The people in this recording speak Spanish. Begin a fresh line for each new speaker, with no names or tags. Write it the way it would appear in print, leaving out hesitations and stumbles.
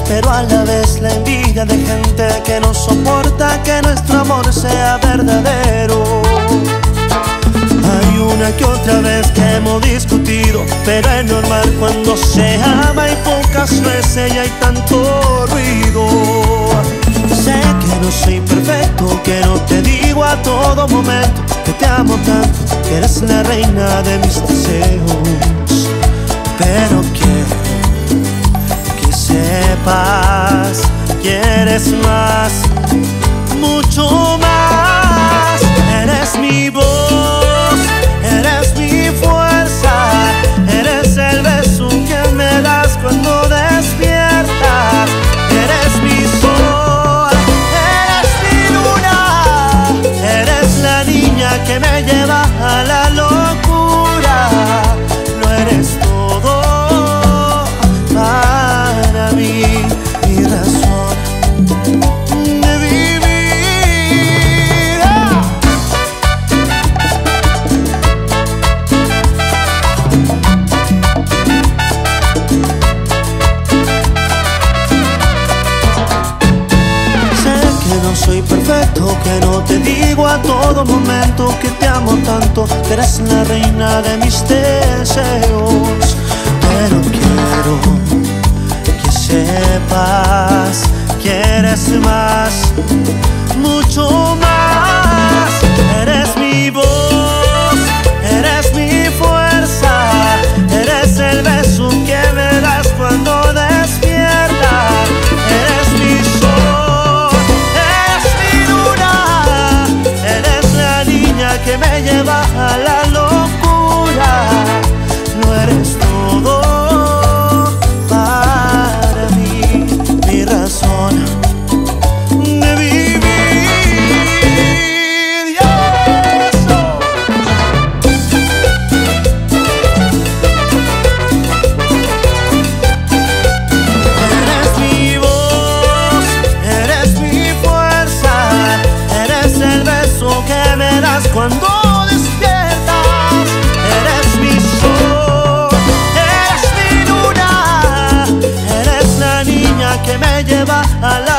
pero a la vez la envidia de gente que no soporta que nuestro amor sea verdadero. Hay una que otra vez que hemos discutido, pero es normal cuando se ama y pocas veces y hay tanto ruido. Sé que no soy perfecto, que no te digo a todo momento que te amo tanto, que eres la reina de mis deseos, pero quiero que sepas que eres más, mucho más. Eres mi voz, eres mi fuerza, eres el beso que me das cuando despiertas, eres mi sol, eres mi luna, eres la niña que me lleva a la locura. Lo eres todo para mí, mi razón de vivir. Soy perfecto, que no te digo a todo momento que te amo tanto, que eres la reina de mis deseos, pero quiero que sepas que eres más, mucho más. Eres mi voz, eres mi fuerza, eres el beso que me das cuando despiertas, eres mi sol, que me lleva a la locura. No eres todo para mí, mi razón de vivir. Eres mi voz, eres mi fuerza, eres el beso que me das cuando despiertas, eres mi sol, eres mi luna, eres la niña que me lleva a la